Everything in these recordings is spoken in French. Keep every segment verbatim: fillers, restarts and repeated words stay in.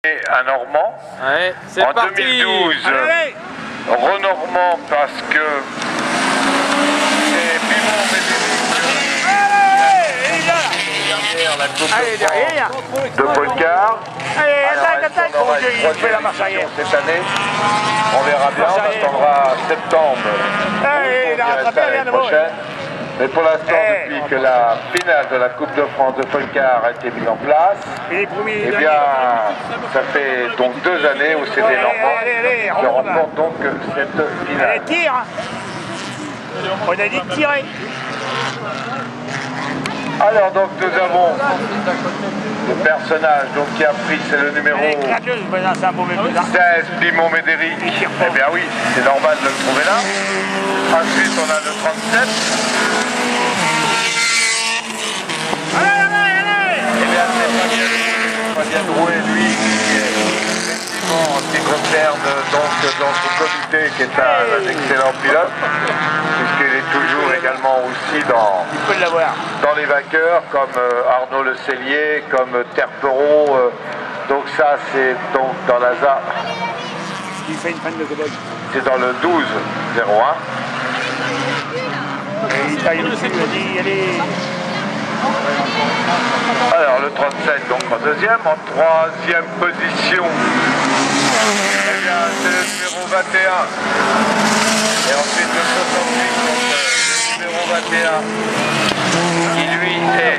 Un Normand. Ouais, c'est en parti. deux mille douze, allez, Renormand parce que c'est Pimon allez, la coupe allez, derrière. de Polcar. Allez, Alors, attaque, est-ce attaque. qu'on aura Mon Dieu, une il fait troisième la marche arrière. édition cette année? On verra bien, Marche on arrière. attendra septembre. Allez, il a On dirait rattrapé, ça rien l'année de bon. prochaine. Mais pour l'instant, Eh. depuis que la finale de la Coupe de France de Polcar a été mise en place, Il est promis. eh bien, ça fait donc deux années où c'est des Allez, Normands allez, allez, qui remonte, là. remportent donc cette finale. Allez, tire. On a dit de tirer. Alors donc nous avons le personnage donc, qui a pris, c'est le numéro Allez, éclateuse, mais non, c'est un mauvais plus. seize, Pimon Médéric. Eh bien oui, c'est normal de le trouver là. Ensuite on a le trente-sept. Allez, allez, allez. Eh bien c'est Fabien Drouet, lui, qui est effectivement en ce qui concerne donc dans son comité, qui est un, un excellent pilote, puisqu'il est toujours également aussi dans, Il faut l'avoir. dans les vainqueurs, comme euh, Arnaud Le Cellier, comme euh, Terpereau. Euh, donc ça c'est donc dans la Z A. Il fait une panne de cobaye. C'est dans le douze zéro un. Et il taille dessus, il a dit, allez. Alors le trente-sept donc en deuxième, en troisième position, eh bien c'est le numéro vingt et un. Et ensuite le soixante-huit, donc euh, le numéro vingt et un, qui lui est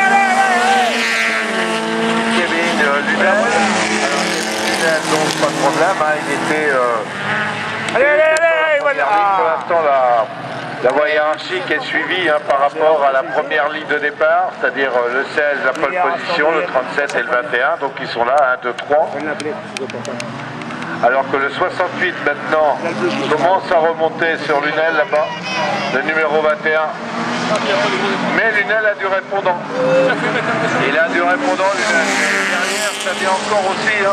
Kevin euh, Lunel. Alors Kevin Lunel, donc pas de problème, hein, il était... Euh, Allez, allez, allez, voilà. Pour l'instant la... La voie hiérarchique est suivie hein, par rapport à la première ligne de départ, c'est-à-dire euh, le seize, la pole position, le trente-sept et le vingt et un, donc ils sont là, un, deux, trois. Alors que le soixante-huit maintenant commence à remonter sur Lunel là-bas, le numéro vingt et un. Mais Lunel a du répondant. Il a du répondant, Lunel. Et derrière, ça vient encore aussi. Hein,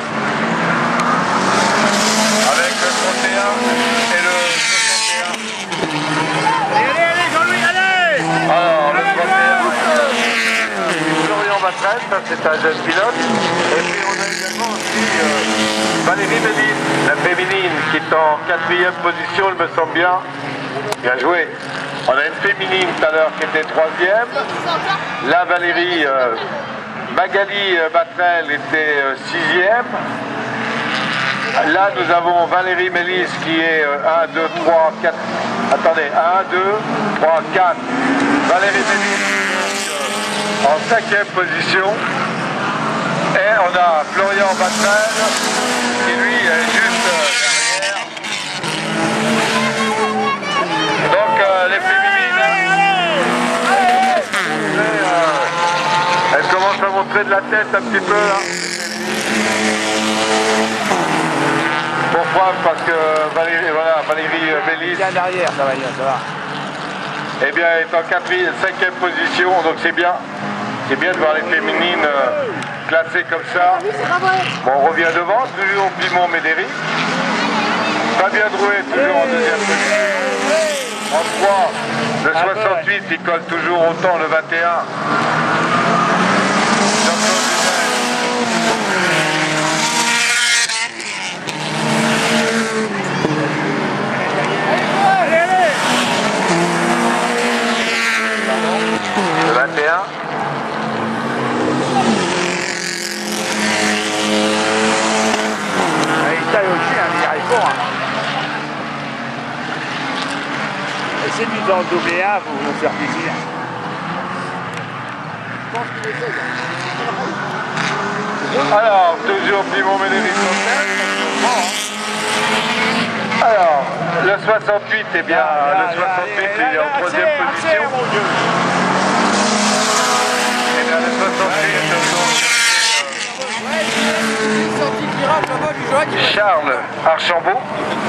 avec le trente et un et le soixante et un. Allez, allez, allez, Jean-Louis, allez. Alors, le premier, Florian Batrel, ça c'est un jeune pilote. Et puis on a également aussi euh, Valérie Mélis, la féminine, qui est en quatrième position, il me semble bien. Bien joué. On a une féminine tout à l'heure qui était troisième. Là, Valérie, euh, Magali Batrel était euh, sixième. Là, nous avons Valérie Mélis qui est euh, un, deux, trois, quatre. Attendez, un, deux, trois, quatre. Valérie Mélis euh, en cinquième position. Et on a Florian Batrel qui lui est juste euh, derrière. Donc euh, les féminines, euh, elles commencent à montrer de la tête un petit peu là. Pourquoi? Parce que Valérie, voilà, Valérie Mélis, Bien derrière, ça va bien, ça va. eh bien, est en quatrième, cinquième position, donc c'est bien. C'est bien de voir les féminines euh, classées comme ça. Bon, on revient devant, toujours Pimon Médéric. Fabien Drouet, toujours en deuxième position. En trois, le soixante-huit, il colle toujours autant le vingt et un. Le vingt et un. Il taille au-dessus, hein, mais il arrive fort. Hein. Essayez de dans le doublé A pour vous faire plaisir. Alors, toujours Pimon Médéric. Alors, le soixante-huit, eh bien, Là, le là, soixante-huit, là, il est là, en troisième accélère, position. accélère, mon Dieu. Eh bien, le soixante-huit, donc, Charles Archambault.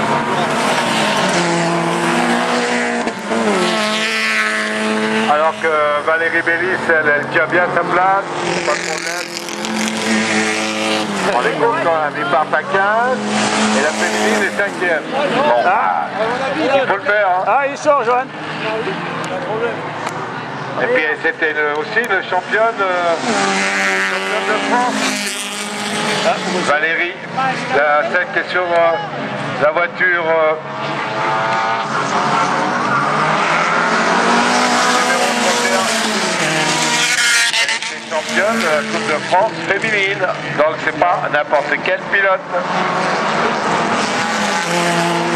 Alors que Valérie Mélis, elle, elle tient bien sa place, pas de problème. On les compte quand même, il part à quinze et la féminine est cinquième. Bon, Ah, il faut le faire. Hein. ah, il sort, Johan. Et puis c'était le- aussi le championne, euh, championne de France. Valérie, la, celle qui est sur euh, la voiture euh, numéro trente et un. Elle était championne de la Coupe de France féminine, donc c'est pas n'importe quel pilote.